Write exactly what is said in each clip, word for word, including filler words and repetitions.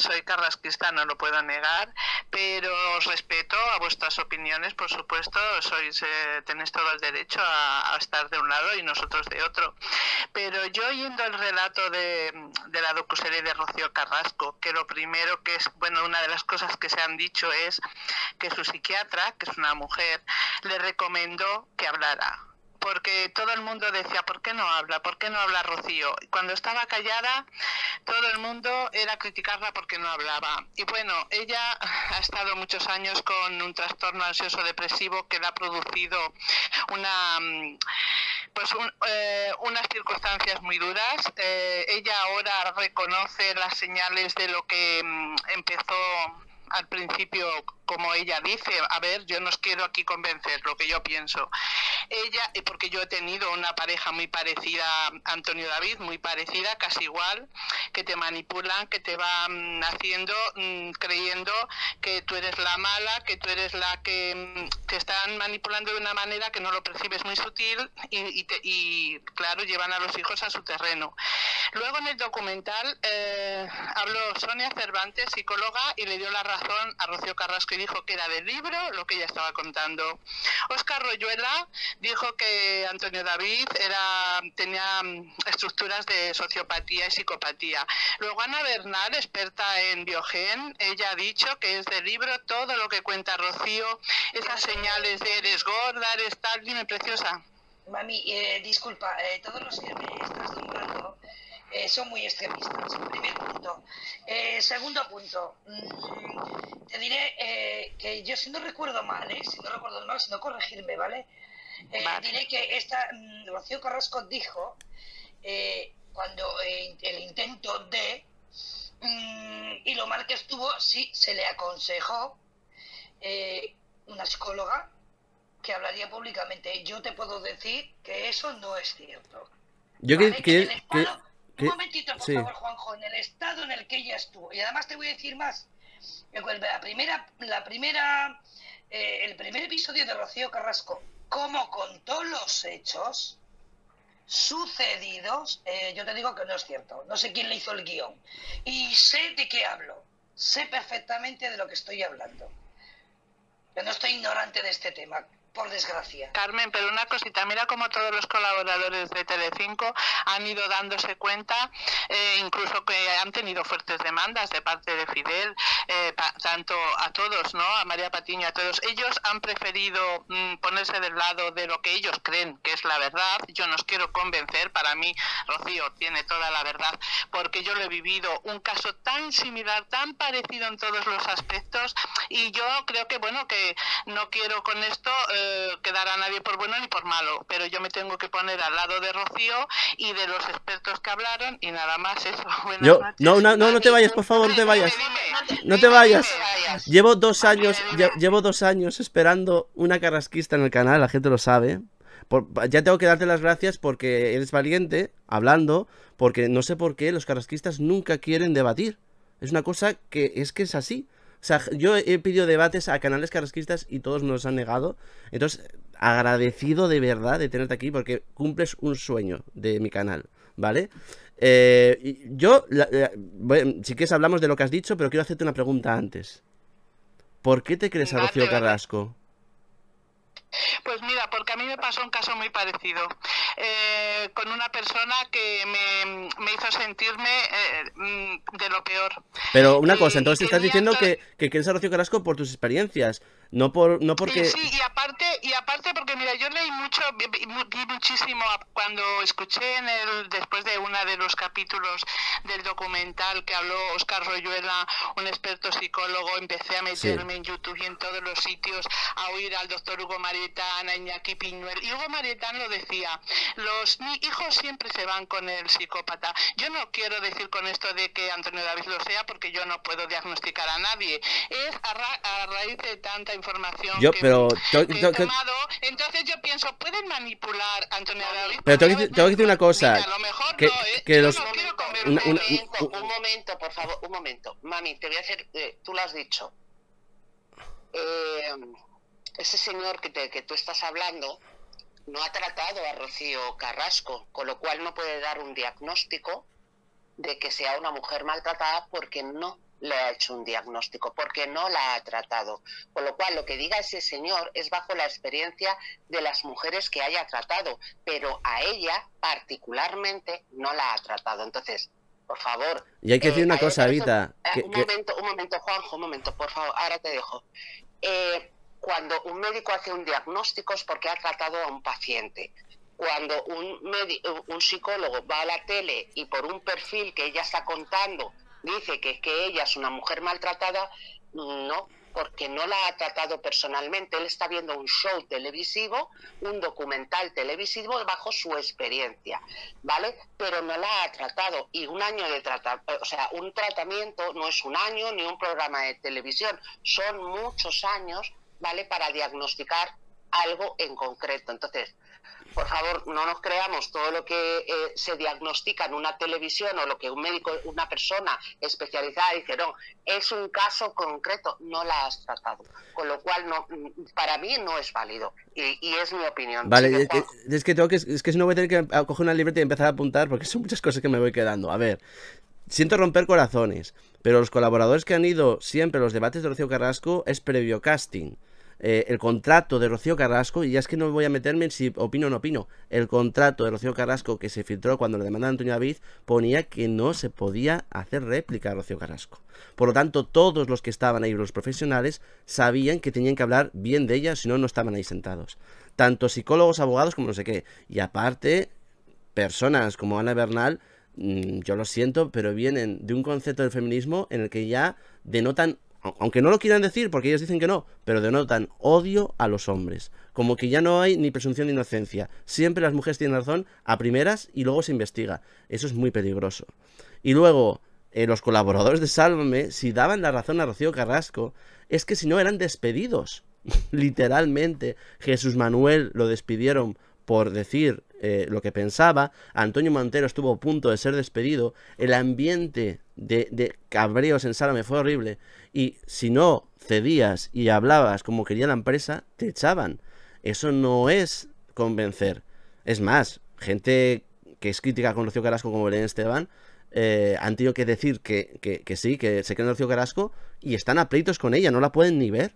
soy carrasquista, no lo puedo negar, pero os respeto a vuestras opiniones, por supuesto, sois eh, tenéis todo el derecho a, a estar de un lado y nosotros de otro. Pero yo oyendo el relato de, de la docuserie de Rocío Carrasco, que lo primero que es, bueno, una de las cosas que se han dicho es que su psiquiatra, que es una mujer, le recomendó que hablara. Porque todo el mundo decía, ¿por qué no habla? ¿Por qué no habla Rocío? Y cuando estaba callada, todo el mundo era criticarla porque no hablaba. Y bueno, ella ha estado muchos años con un trastorno ansioso depresivo que le ha producido una, pues un, eh, unas circunstancias muy duras. Eh, ella ahora reconoce las señales de lo que mm, empezó al principio, como ella dice, a ver, yo no os quiero aquí convencer, lo que yo pienso. Ella, porque yo he tenido una pareja muy parecida a Antonio David, muy parecida, casi igual, que te manipulan, que te van haciendo, mmm, creyendo que tú eres la mala, que tú eres la que mmm, te están manipulando de una manera que no lo percibes muy sutil y, y, te, y claro, llevan a los hijos a su terreno. Luego en el documental eh, habló Sonia Cervantes, psicóloga, y le dio la razón a Rocío Carrasco y dijo que era del libro lo que ella estaba contando. Óscar Royuela dijo que Antonio David era, tenía estructuras de sociopatía y psicopatía. Luego Ana Bernal, experta en Biogen, ella ha dicho que es del libro todo lo que cuenta Rocío, esas señales de eres gorda, eres tal, dime preciosa. Mami, eh, disculpa, eh, todos los que me estás nombrando eh, son muy extremistas, primer punto. Eh, segundo punto, mmm, te diré eh, que yo si no recuerdo mal, eh, si no recuerdo mal, si no corregirme, ¿vale? Eh, vale. Diré que esta mmm, Rocío Carrasco dijo, eh, cuando eh, el intento de, mmm, y lo mal que estuvo, sí, se le aconsejó eh, una psicóloga que hablaría públicamente. Yo te puedo decir que eso no es cierto. Yo ¿Vale? que, que, estado, que, un momentito, por sí. favor, Juanjo, en el estado en el que ella estuvo. Y además te voy a decir más. La primera, la primera, eh, el primer episodio de Rocío Carrasco, cómo contó los hechos sucedidos, eh, yo te digo que no es cierto. No sé quién le hizo el guión. Y sé de qué hablo. Sé perfectamente de lo que estoy hablando. Yo no estoy ignorante de este tema, por desgracia. Carmen, pero una cosita, mira cómo todos los colaboradores de Telecinco han ido dándose cuenta, eh, incluso que han tenido fuertes demandas de parte de Fidel, eh, pa, tanto a todos, ¿no? A María Patiño, a todos. Ellos han preferido mm, ponerse del lado de lo que ellos creen que es la verdad. Yo no os quiero convencer, para mí Rocío tiene toda la verdad, porque yo lo he vivido, un caso tan similar, tan parecido en todos los aspectos, y yo creo que, bueno, que no quiero con esto eh, quedar a nadie por bueno ni por malo, pero yo me tengo que poner al lado de Rocío y de los expertos que hablaron y nada más eso. Buenas yo, noches. no, no, no, no te vayas, por favor, no te vayas. No te vayas. Llevo dos años, llevo dos años esperando una carrasquista en el canal, la gente lo sabe. Por, ya tengo que darte las gracias porque eres valiente, hablando, porque no sé por qué los carrasquistas nunca quieren debatir. Es una cosa que es que es así. O sea, yo he pedido debates a canales carrasquistas y todos me los han negado. Entonces, agradecido de verdad de tenerte aquí porque cumples un sueño de mi canal, ¿vale? Eh, yo, la, la, bueno, si quieres hablamos de lo que has dicho, pero quiero hacerte una pregunta antes. ¿Por qué te crees a Rocío Carrasco? Pues mira, porque a mí me pasó un caso muy parecido, eh, con una persona que me, me hizo sentirme eh, de lo peor. Pero una cosa, entonces estás diciendo que, que quieres a Rocío Carrasco por tus experiencias, no por no porque... Sí, y aparte, y aparte porque mira, yo leí mucho, vi, vi muchísimo cuando escuché en el, después de uno de los capítulos del documental que habló Óscar Royuela, un experto psicólogo, empecé a meterme sí. en YouTube y en todos los sitios a oír al doctor Hugo Marietán, a Iñaki Piñuel, y Hugo Marietán lo decía, los mi hijos siempre se van con el psicópata. Yo no quiero decir con esto de que Antonio David lo sea, porque yo no puedo diagnosticar a nadie, es a, ra a raíz de tanta información yo, que, pero, que he tomado, entonces yo pienso, pueden manipular a Antonio David. Pero te voy a decir una cosa, mira, a lo mejor que, no, ¿eh? que yo los... no quiero comer un, un, un, momento, un momento, por favor, un momento. Mami, te voy a hacer, eh, tú lo has dicho. Eh, ese señor que, te, que tú estás hablando no ha tratado a Rocío Carrasco, con lo cual no puede dar un diagnóstico de que sea una mujer maltratada porque no le ha hecho un diagnóstico, porque no la ha tratado. Con lo cual, lo que diga ese señor es bajo la experiencia de las mujeres que haya tratado, pero a ella particularmente no la ha tratado. Entonces, por favor... Y hay que decir eh, una cosa, Evita... Eh, que, un que... momento, un momento, Juanjo, un momento, por favor, ahora te dejo. Eh, cuando un médico hace un diagnóstico es porque ha tratado a un paciente. Cuando un, un psicólogo va a la tele y por un perfil que ella está contando dice que, que ella es una mujer maltratada, no, porque no la ha tratado personalmente. Él está viendo un show televisivo, un documental televisivo bajo su experiencia, ¿vale? Pero no la ha tratado. Y un año de tratamiento, o sea, un tratamiento no es un año ni un programa de televisión, son muchos años, ¿vale? Para diagnosticar algo en concreto. Entonces, por favor, no nos creamos todo lo que eh, se diagnostica en una televisión o lo que un médico, una persona especializada dice, no, es un caso concreto, no la has tratado. Con lo cual, no, para mí no es válido. Y, y es mi opinión. Vale, es que, es que tengo que, es que si no voy a tener que coger una libreta y empezar a apuntar porque son muchas cosas que me voy quedando. A ver, siento romper corazones, pero los colaboradores que han ido siempre a los debates de Rocío Carrasco es previo casting. Eh, el contrato de Rocío Carrasco, y ya es que no voy a meterme en si opino o no opino, el contrato de Rocío Carrasco que se filtró cuando le demandaron a Antonio David ponía que no se podía hacer réplica a Rocío Carrasco. Por lo tanto, todos los que estaban ahí, los profesionales, sabían que tenían que hablar bien de ella, si no, no estaban ahí sentados. Tanto psicólogos, abogados, como no sé qué. Y aparte, personas como Ana Bernal, mmm, yo lo siento, pero vienen de un concepto del feminismo en el que ya denotan, aunque no lo quieran decir, porque ellos dicen que no, pero denotan odio a los hombres. Como que ya no hay ni presunción de inocencia. Siempre las mujeres tienen razón a primeras y luego se investiga. Eso es muy peligroso. Y luego, eh, los colaboradores de Sálvame, si daban la razón a Rocío Carrasco, es que si no eran despedidos. Literalmente, Jesús Manuel lo despidieron por decir eh, lo que pensaba. Antonio Montero estuvo a punto de ser despedido. El ambiente de, de cabreos en Sálvame fue horrible. Y si no cedías y hablabas como quería la empresa, te echaban. Eso no es convencer. Es más, gente que es crítica con Rocío Carrasco como Belén Esteban eh, han tenido que decir que, que, que sí, que se creen Rocío Carrasco y están a pleitos con ella, no la pueden ni ver.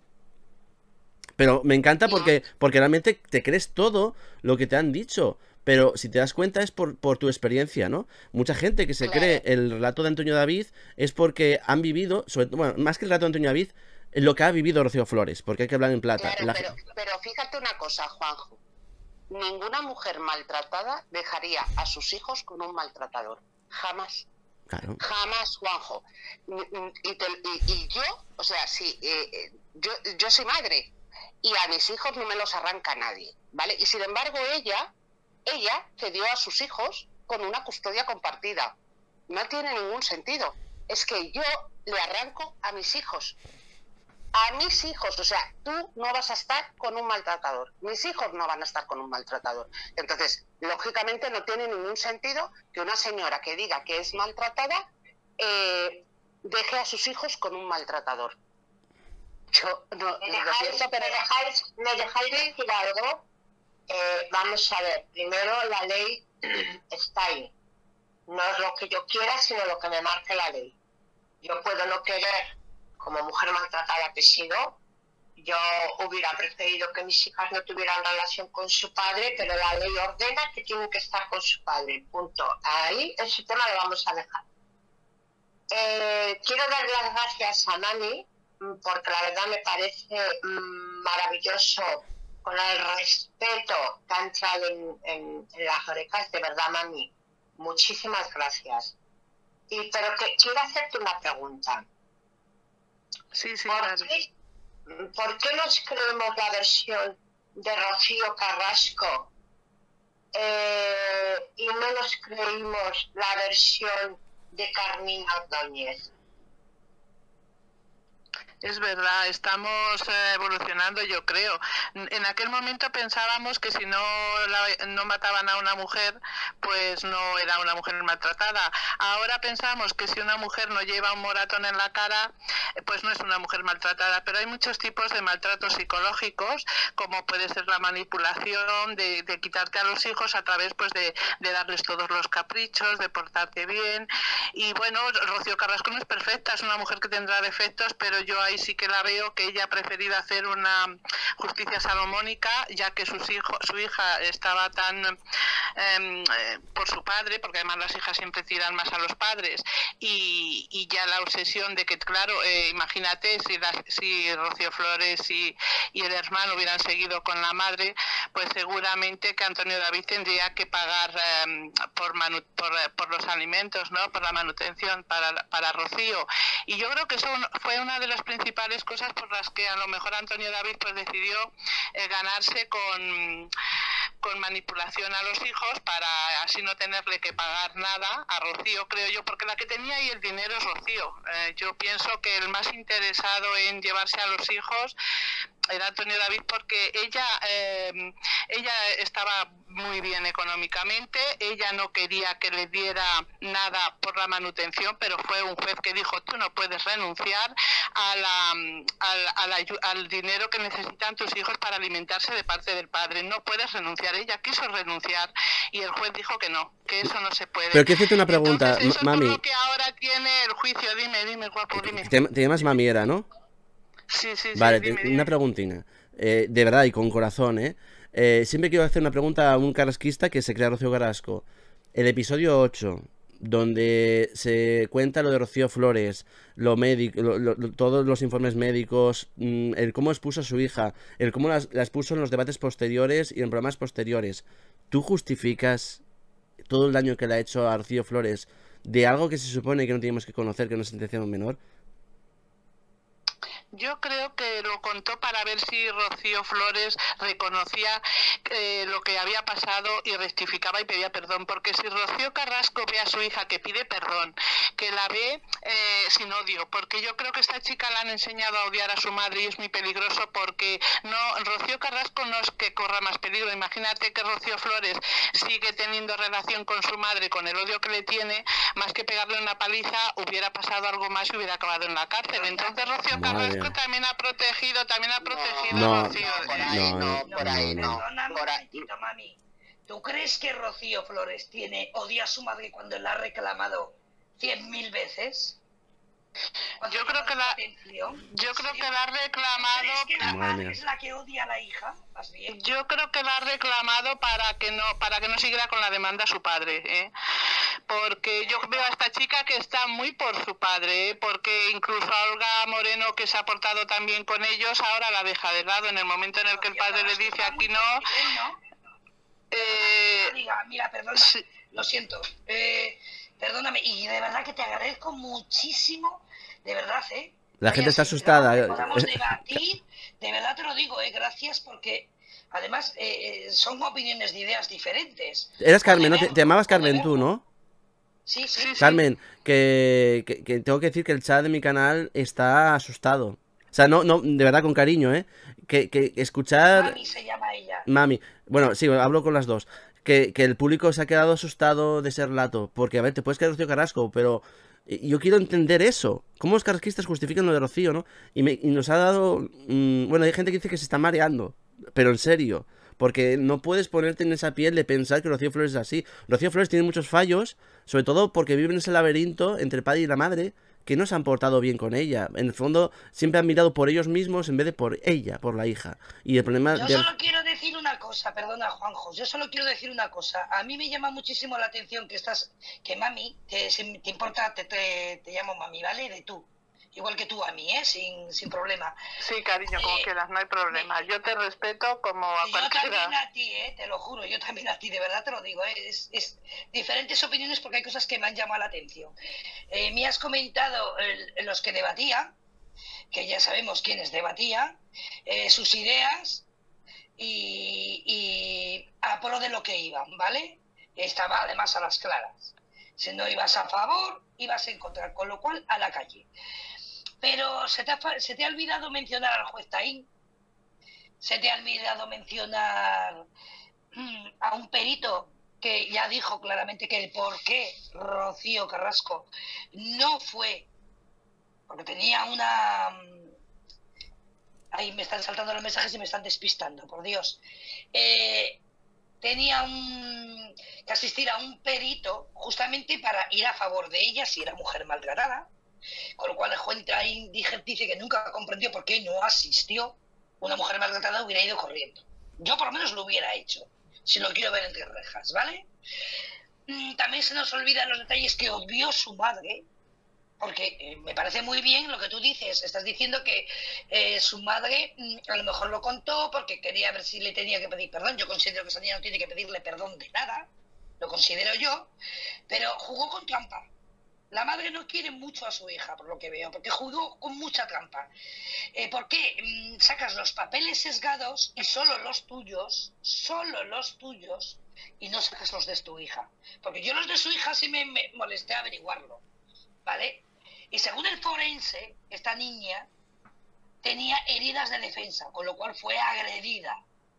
Pero me encanta porque, porque realmente te crees todo lo que te han dicho. Pero si te das cuenta es por, por tu experiencia, ¿no? Mucha gente que se Claro. cree el relato de Antonio David es porque han vivido, sobre, bueno, más que el relato de Antonio David, lo que ha vivido Rocío Flores, porque hay que hablar en plata. Claro, La- pero, pero fíjate una cosa, Juanjo. Ninguna mujer maltratada dejaría a sus hijos con un maltratador. Jamás. Claro. Jamás, Juanjo. Y, te- y- y yo, o sea, sí, eh, eh, yo, yo soy madre y a mis hijos no me los arranca nadie, ¿vale? Y sin embargo ella, ella cedió a sus hijos con una custodia compartida. No tiene ningún sentido. Es que yo le arranco a mis hijos. A mis hijos, o sea, tú no vas a estar con un maltratador, mis hijos no van a estar con un maltratador. Entonces, lógicamente no tiene ningún sentido que una señora que diga que es maltratada eh, deje a sus hijos con un maltratador. Yo no, ¿Me lo dejáis, siento, pero me dejáis, me dejáis decir algo? Eh, vamos a ver, primero la ley está ahí. No es lo que yo quiera, sino lo que me marque la ley. Yo puedo no querer, como mujer maltratada que he sido, yo hubiera preferido que mis hijas no tuvieran relación con su padre, pero la ley ordena que tienen que estar con su padre, punto. Ahí ese tema lo vamos a dejar. Eh, quiero dar las gracias a Mami, porque la verdad me parece mmm, maravilloso con el respeto que ha entrado en, en, en las orejas, de verdad, Mami. Muchísimas gracias. Y pero que quiero hacerte una pregunta. Sí, sí, ¿Por claro. qué, ¿Por qué nos creemos la versión de Rocío Carrasco eh, y no nos creímos la versión de Carmina Ordóñez? Es verdad, estamos eh, evolucionando, yo creo. En aquel momento pensábamos que si no, la, no mataban a una mujer, pues no era una mujer maltratada. Ahora pensamos que si una mujer no lleva un moratón en la cara, pues no es una mujer maltratada. Pero hay muchos tipos de maltratos psicológicos, como puede ser la manipulación, de, de quitarte a los hijos a través pues de, de darles todos los caprichos, de portarte bien. Y bueno, Rocío Carrasco no es perfecta, es una mujer que tendrá defectos, pero yo ahí sí que la veo que ella ha preferido hacer una justicia salomónica, ya que sus hijos, su hija estaba tan eh, por su padre, porque además las hijas siempre tiran más a los padres, y, y ya la obsesión de que, claro, eh, imagínate si, la, si Rocío Flores y, y el hermano hubieran seguido con la madre, pues seguramente que Antonio David tendría que pagar eh, por, manu, por, por los alimentos, ¿no? Por la manutención para, para Rocío. Y yo creo que eso fue una de las principales cosas por las que a lo mejor Antonio David pues decidió eh, ganarse con, con manipulación a los hijos para así no tenerle que pagar nada a Rocío, creo yo, porque la que tenía ahí el dinero es Rocío. Eh, yo pienso que el más interesado en llevarse a los hijos era Antonio David, porque ella eh, ella estaba muy bien económicamente, ella no quería que le diera nada por la manutención, pero fue un juez que dijo, tú no puedes renunciar a la, al, a la, al dinero que necesitan tus hijos para alimentarse de parte del padre, no puedes renunciar. Ella quiso renunciar y el juez dijo que no, que eso no se puede. Pero que hacerte una pregunta, Entonces, eso mami. Es lo que ahora tiene el juicio. Dime, dime, guapo, dime. Te, te llamas Mamiera, ¿no? Sí, sí, vale, sí, dime, una dime. preguntina. Eh, de verdad y con corazón, ¿eh? ¿eh? Siempre quiero hacer una pregunta a un carrasquista que se crea Rocío Carrasco. El episodio ocho, donde se cuenta lo de Rocío Flores, lo médico, lo, lo, todos los informes médicos, el cómo expuso a su hija, el cómo las, las puso en los debates posteriores y en programas posteriores. ¿Tú justificas todo el daño que le ha hecho a Rocío Flores de algo que se supone que no teníamos que conocer, que no es intención menor? Yo creo que lo contó para ver si Rocío Flores reconocía eh, lo que había pasado y rectificaba y pedía perdón, porque si Rocío Carrasco ve a su hija que pide perdón, que la ve eh, sin odio, porque yo creo que esta chica la han enseñado a odiar a su madre y es muy peligroso, porque no, Rocío Carrasco no es que corra más peligro. Imagínate que Rocío Flores sigue teniendo relación con su madre, con el odio que le tiene, más que pegarle una paliza, hubiera pasado algo más y hubiera acabado en la cárcel. Entonces Rocío Carrasco también ha protegido, también ha protegido no, a Rocío. No, por ahí no, no, por ahí no, no. Perdona un Por ahí. momentito, mami. ¿Tú crees que Rocío Flores tiene odio a su madre cuando la ha reclamado cien mil veces? Yo creo que la, yo creo que la ha reclamado. ¿Crees que la madre es la que odia a la hija? Más bien. Yo creo que la ha reclamado para que no, para que no siguiera con la demanda a su padre, ¿eh? Porque yo veo a esta chica que está muy por su padre, ¿eh? Porque incluso a Olga Moreno, que se ha portado tan bien con ellos, ahora la deja de lado en el momento en el que el padre le dice aquí no. Eh, diga, mira, perdona, sí. Lo siento, eh, perdóname, y de verdad que te agradezco muchísimo, de verdad, ¿eh? La gente está asustada. Podamos debatir, de verdad te lo digo, ¿eh? Gracias, porque además eh, son opiniones de ideas diferentes. Eras Carmen, ¿no? Te, te llamabas Carmen tú, ¿no? Sí, sí. Carmen, que, que, que tengo que decir que el chat de mi canal está asustado. O sea, no, no, de verdad con cariño, ¿eh? Que, que escuchar... Mami se llama ella. Mami. Bueno, sí, hablo con las dos. Que, que el público se ha quedado asustado de ese relato. Porque, a ver, te puedes quedar Rocío Carrasco, pero yo quiero entender eso. ¿Cómo los carrasquistas justifican lo de Rocío, no? Y, me, y nos ha dado... Mmm, bueno, hay gente que dice que se está mareando. Pero en serio. Porque no puedes ponerte en esa piel de pensar que Rocío Flores es así. Rocío Flores tiene muchos fallos, sobre todo porque vive en ese laberinto entre el padre y la madre, que no se han portado bien con ella. En el fondo, siempre han mirado por ellos mismos en vez de por ella, por la hija. Y el problema... Yo de... solo quiero decir una cosa, perdona, Juanjo, yo solo quiero decir una cosa. A mí me llama muchísimo la atención que estás, que mami, te, te importa, te, te, te llamo mami, ¿vale? De tú. Igual que tú a mí, ¿eh? Sin, sin problema. Sí, cariño, como eh, quieras, no hay problema. Yo te respeto como a yo cualquiera. Yo también a ti, ¿eh? Te lo juro, yo también a ti, de verdad te lo digo, ¿eh? Es, es diferentes opiniones porque hay cosas que me han llamado la atención. Eh, me has comentado eh, los que debatía, que ya sabemos quiénes debatían, eh, sus ideas y, y a pro de lo que iban, ¿vale? Estaba además a las claras. Si no ibas a favor, ibas a encontrar, con lo cual a la calle. Pero se te ha, se te ha olvidado mencionar al juez Taín. Se te ha olvidado mencionar mmm, a un perito que ya dijo claramente que el por qué Rocío Carrasco no fue, porque tenía una... Ahí me están saltando los mensajes y me están despistando, por Dios. Eh, tenía un, que asistir a un perito justamente para ir a favor de ella si era mujer maltratada, con lo cual el juez ahí dice que nunca comprendió por qué no asistió. Una mujer maltratada hubiera ido corriendo. Yo por lo menos lo hubiera hecho, si lo quiero ver entre rejas, ¿vale? También se nos olvidan los detalles que obvió su madre, porque eh, me parece muy bien lo que tú dices. Estás diciendo que eh, su madre mm, a lo mejor lo contó porque quería ver si le tenía que pedir perdón. Yo considero que esa niña no tiene que pedirle perdón de nada, lo considero yo, pero jugó con trampa. La madre no quiere mucho a su hija, por lo que veo, porque jugó con mucha trampa. Eh, ¿Por qué? Mm, sacas los papeles sesgados y solo los tuyos, solo los tuyos, y no sacas los de tu hija. Porque yo los de su hija sí me, me molesté a averiguarlo, ¿vale? Y según el forense, esta niña tenía heridas de defensa, con lo cual fue agredida.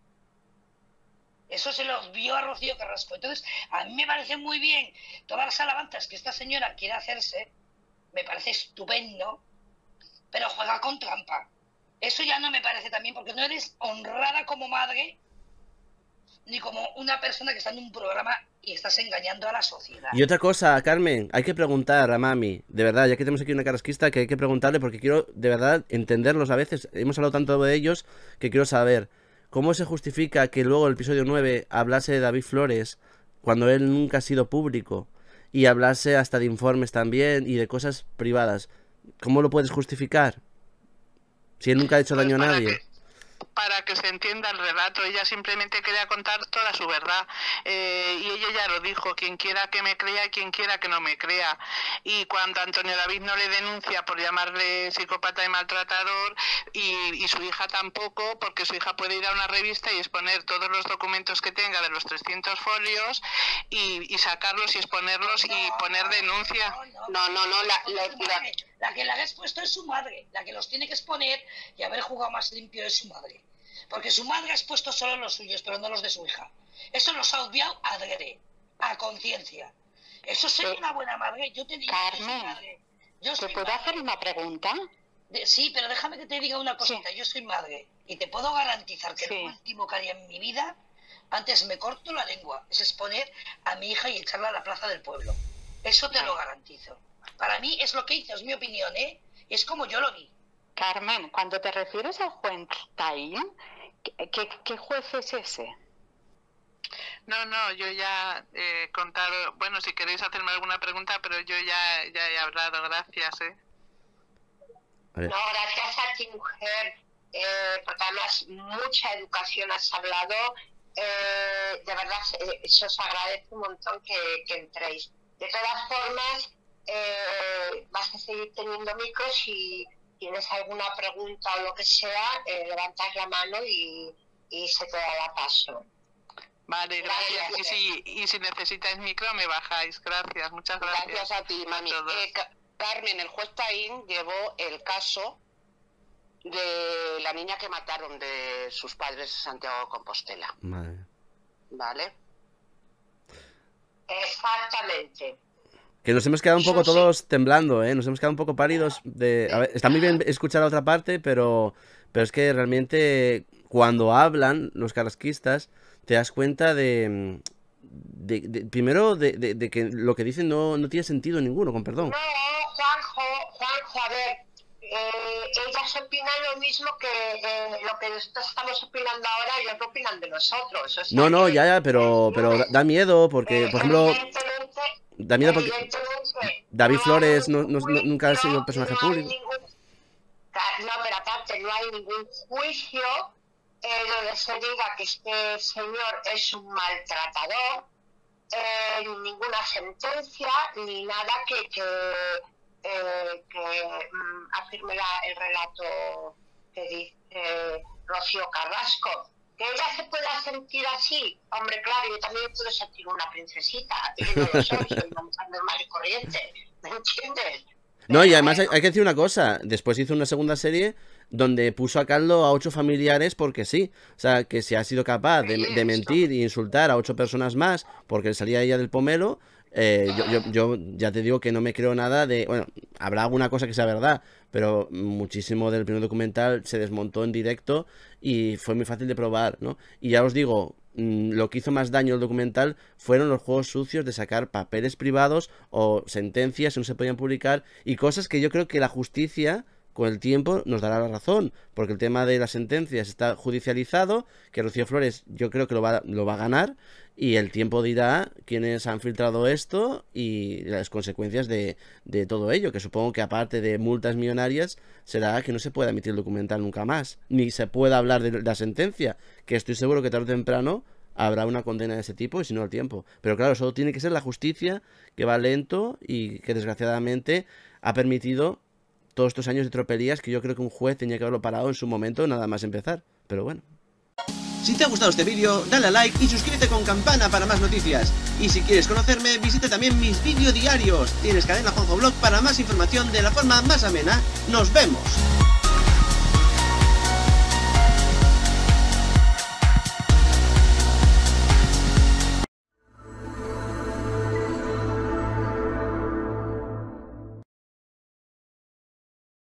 Eso se lo vio a Rocío Carrasco. Entonces, a mí me parece muy bien todas las alabanzas que esta señora quiere hacerse, me parece estupendo, pero juega con trampa. Eso ya no me parece también, porque no eres honrada como madre, ni como una persona que está en un programa y estás engañando a la sociedad. Y otra cosa, Carmen, hay que preguntar a mami, de verdad, ya que tenemos aquí una carrasquista, que hay que preguntarle, porque quiero, de verdad, entenderlos a veces. Hemos hablado tanto de ellos que quiero saber cómo se justifica que luego el episodio nueve hablase de David Flores cuando él nunca ha sido público, y hablase hasta de informes también y de cosas privadas. ¿Cómo lo puedes justificar? Si él nunca ha hecho Pues daño a para nadie. que, para que se entienda el relato, ella simplemente quería contar toda su verdad, eh, y ella ya lo dijo: quien quiera que me crea y quien quiera que no me crea. Y cuando Antonio David no le denuncia por llamarle psicópata y maltratador, y, y su hija tampoco, porque su hija puede ir a una revista y exponer todos los documentos que tenga de los trescientos folios y, y sacarlos y exponerlos y poner denuncia. No, no, no, la, la, la... La que la ha expuesto es su madre, la que los tiene que exponer y haber jugado más limpio es su madre. Porque su madre ha expuesto solo los suyos, pero no los de su hija. Eso los ha obviado adrede, a conciencia. Eso sería Sí. una buena madre. Yo te digo, Carmen, yo soy madre. Yo ¿te soy puedo madre. hacer una pregunta? De- sí, pero déjame que te diga una cosita. Yo soy madre y te puedo garantizar que Sí. lo último que haría en mi vida, antes me corto la lengua, es exponer a mi hija y echarla a la plaza del pueblo. Eso te lo garantizo. Para mí es lo que hizo, es mi opinión, ¿eh? Es como yo lo vi. Carmen, cuando te refieres al juez Taín, ¿qué, qué, qué juez es ese? No, no, yo ya he contado, bueno, si queréis hacerme alguna pregunta, pero yo ya, ya he hablado, gracias, ¿eh? A ver. No, gracias a ti, mujer, eh, porque además mucha educación has hablado. Eh, de verdad, eh, eso os agradece un montón que, que entréis. De todas formas, eh, vas a seguir teniendo micros. Si tienes alguna pregunta o lo que sea, eh, levantas la mano y, y se te da paso. Vale, gracias. Gracias. Y si, y si necesitáis micro, me bajáis. Gracias, muchas gracias. Gracias a ti, mami. A todos. Eh, Ca- Carmen, el juez Taín llevó el caso de la niña que mataron de sus padres de Santiago de Compostela, Madre. ¿vale? Exactamente. Que nos hemos quedado un poco Eso sí. todos temblando, ¿eh? Nos hemos quedado un poco pálidos de... A ver, está muy bien escuchar la otra parte, pero, pero es que realmente cuando hablan los carrasquistas te das cuenta de... de- de- primero, de, de- de que lo que dicen no, no tiene sentido ninguno, con perdón. No, Juanjo, Juanjo, a ver, eh, ellas opinan lo mismo que eh, lo que nosotros estamos opinando ahora, ellos no opinan de nosotros. O sea No, no, que, ya, ya, pero, eh, pero da, da miedo porque, eh, por ejemplo, evidentemente, da miedo porque evidentemente, David no Flores hay no, ningún no- no- nunca ha sido juicio, personaje no hay público. ningún- Ca- No, pero aparte, no hay ningún juicio eh, donde se diga que este señor es un maltratador, eh, ni ninguna sentencia, ni nada que, que, eh, que mm, afirme la- el relato que dice Rocío Carrasco. Que ella se pueda sentir así, hombre, claro, yo también puedo sentir una princesita, y no lo soy, soy una mujer normal y corriente, ¿me entiendes? No, y además hay, hay que decir una cosa. Después hizo una segunda serie donde puso a caldo a ocho familiares porque sí. O sea, que si ha sido capaz de, de mentir e insultar a ocho personas más porque salía ella del pomelo, eh, yo, yo, yo ya te digo que no me creo nada de... Bueno, habrá alguna cosa que sea verdad, pero muchísimo del primer documental se desmontó en directo y fue muy fácil de probar, ¿no? Y ya os digo... lo que hizo más daño el documental fueron los juegos sucios de sacar papeles privados o sentencias que no se podían publicar y cosas que yo creo que la justicia con el tiempo nos dará la razón, porque el tema de las sentencias está judicializado, que Rocío Flores yo creo que lo va, lo va a ganar y el tiempo dirá quiénes han filtrado esto y las consecuencias de, de todo ello, que supongo que aparte de multas millonarias será que no se pueda emitir el documental nunca más, ni se pueda hablar de la sentencia, que estoy seguro que tarde o temprano habrá una condena de ese tipo y si no el tiempo. Pero claro, eso tiene que ser la justicia, que va lento y que desgraciadamente ha permitido todos estos años de tropelías que yo creo que un juez tenía que haberlo parado en su momento nada más empezar. Pero bueno. Si te ha gustado este vídeo, dale a like y suscríbete con campana para más noticias. Y si quieres conocerme, visita también mis vídeos diarios. Tienes Cadena Juanjo Blog para más información de la forma más amena. ¡Nos vemos!